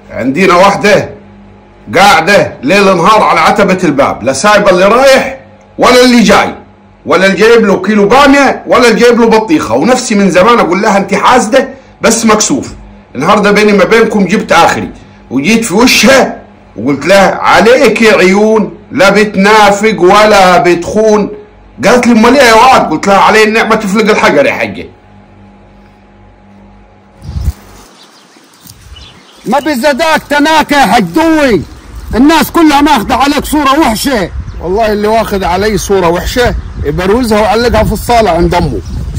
عندنا واحدة قاعدة ليل نهار على عتبة الباب، لا سايبة اللي رايح ولا اللي جاي، ولا اللي جايب له كيلو بامية ولا اللي جايب له بطيخة. ونفسي من زمان أقول لها أنت حاسدة بس مكسوف. النهارده بيني ما بينكم جبت آخري وجيت في وشها وقلت لها عليك يا عيون، لا بتنافق ولا بتخون. قالت لي امال ايه يا واد؟ قلت لها علي النعمة تفلق الحجر يا حجة. ما بزداك تناكة يا حجدوي، الناس كلها ماخذة عليك صورة وحشة. والله اللي واخذ علي صورة وحشة يبروزها ويعلقها في الصالة عند أمه.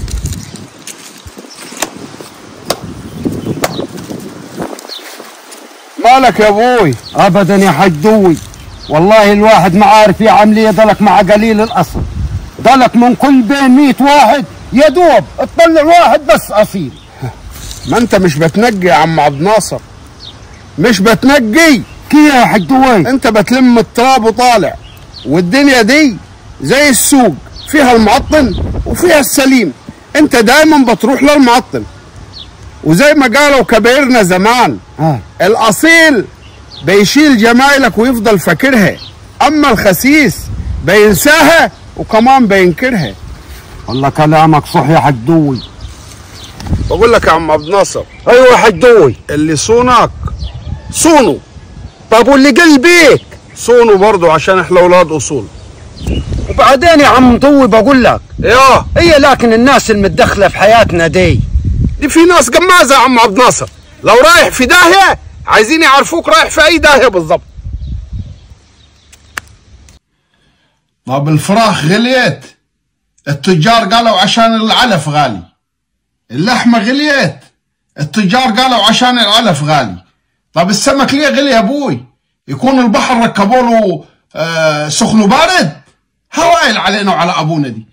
مالك يا ابوي؟ ابدا يا حجدوي، والله الواحد ما عارف يعمل ايه. ضلك مع قليل الاصل، ضلك من كل بين 100 واحد يا دوب تطلع واحد بس اصيل. ما انت مش بتنقي يا عم عبد الناصر، مش بتنقي. كيف يا حجدوي؟ انت بتلم التراب وطالع، والدنيا دي زي السوق، فيها المعطن وفيها السليم. انت دايما بتروح للمعطن، وزي ما قالوا كبيرنا زمان الاصيل بيشيل جمايلك ويفضل فاكرها، اما الخسيس بينساها وكمان بينكرها. والله كلامك صح يا حجدوي. بقول لك يا عم عبد الناصر. ايوه يا حجدوي. اللي صونك صونه، طب واللي قلبيك صونه برضه، عشان احنا اولاد اصول. وبعدين يا عم طوي بقول لك هي لكن الناس المتدخله في حياتنا دي في ناس قمازه يا عم عبد الناصر، لو رايح في داهيه عايزين يعرفوك رايح في اي داهيه بالظبط. طب الفراخ غليت، التجار قالوا عشان العلف غالي. اللحمه غليت، التجار قالوا عشان العلف غالي. طب السمك ليه غلي يا ابوي؟ يكون البحر ركبوا له سخن وبارد؟ هوايل علينا وعلى ابونا دي.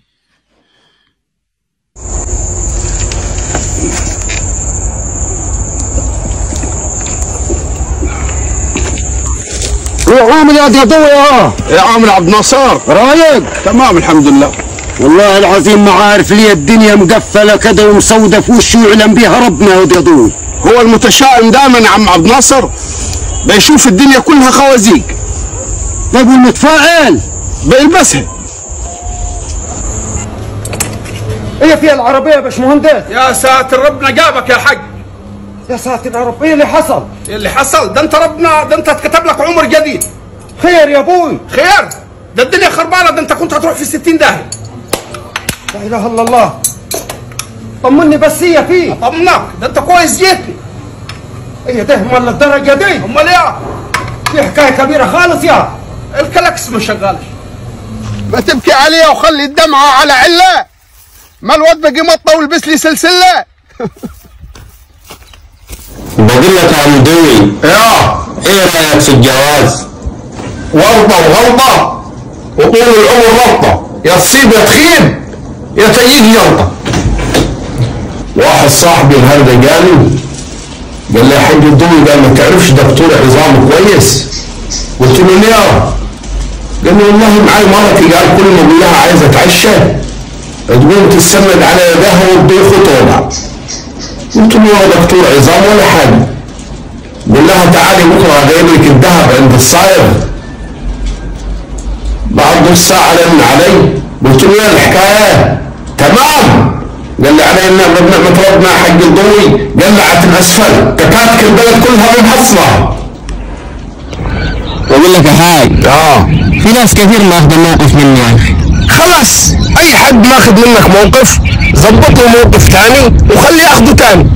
ايه عامل يا ضوي؟ يا عامل عبد الناصر، رايق؟ تمام الحمد لله. والله العظيم ما عارف ليه الدنيا مقفله كده ومسوده في وشه يعلم بيها ربنا يا ضوي. هو المتشائم دائما يا عم عبد الناصر بيشوف الدنيا كلها خوازيق. طيب والمتفائل بيلبسها. ايه فيها العربيه يا باشمهندس؟ يا ساتر ربنا جابك يا حاج. يا ساتر يا رب، ايه اللي حصل؟ ايه اللي حصل؟ ده انت ربنا، ده انت اتكتب لك عمر جديد. خير يا ابوي؟ خير؟ ده الدنيا خربانه، ده انت كنت هتروح في 60 داهيه. لا اله الا الله. طمني بس هي فيه. اطمنك، ده انت كويس جيتني. ايه ده امال للدرجه دي؟ امال ايه؟ في حكايه كبيره خالص يا الكلاكس ما شغالش. ما تبكي عليها وخلي الدمعه على عله. ما الواد بقي مطه ولبس لي سلسله. بقول لك يا عم دوي، ايه رايك في الجواز؟ ورطه وغلطه وطول العمر ربطه، يا تصيب يا تخيب يا تجيك جلطه. واحد صاحبي النهارده قال لي يا حاج الدوي، قال ما تعرفش دكتور عظام كويس؟ قلت له ليه؟ قال لي والله معاي مرتي، قال كل ما اقول لها عايز اتعشى تقوم تستند على يدها وتضيف وتوضع. قلت له يا دكتور عظام ولا حاجه. قول لها تعالي بكره جايب لك الذهب عند الصايغ. بعد نص ساعه رن علي، قلت له ايه الحكايه؟ تمام. قال لي علي نعمة ربنا يا حاج الضوي، قلعت الاسفل، كتاتك البلد كلها محصله. بقول لك يا حاج، في ناس كثير ماخذه موقف مني يا اخي. خلاص اي حد ماخذ منك موقف ظبط له موقف ثاني وخليه ياخده ثاني.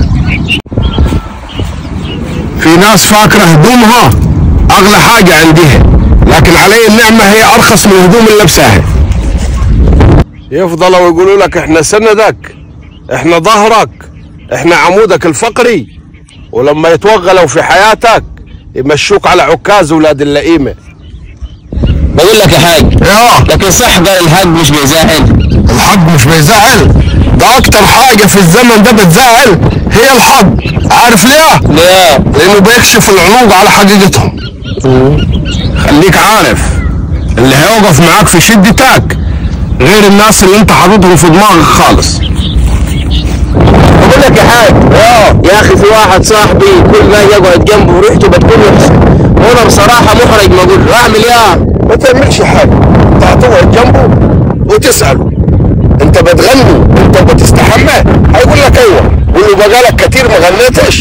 في ناس فاكره هدومها اغلى حاجه عندها، لكن علي النعمه هي ارخص من الهدوم اللي لابساها. يفضلوا يقولوا لك احنا سندك، احنا ظهرك، احنا عمودك الفقري، ولما يتوغلوا في حياتك يمشوك على عكاز ولاد اللئيمه. بقول لك يا حاج، لكن صح قال الحق مش بيزعل. الحق مش بيزعل؟ ده اكتر حاجه في الزمن ده بتزعل هي الحق. عارف ليه؟ لانه بيكشف العروض على حقيقتهم. خليك عارف اللي هيوقف معاك في شدتك غير الناس اللي انت حاططهم في دماغك خالص. بقول لك يا حاج، يا اخي في واحد صاحبي كل ما يقعد جنبه ريحته بتكون وحشه. وانا بصراحه محرج، ما اقول له اعمل ايه؟ ما تعملش حاجه، تقعد جنبه وتساله انت بتغني، انت بتستحمى؟ هيقول لك ايوه. قول له بقالك كتير ما غنيتش.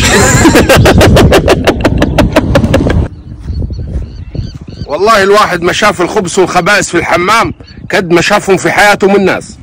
والله الواحد ما شاف الخبث والخبائث في الحمام قد ما شافهم في حياته من الناس.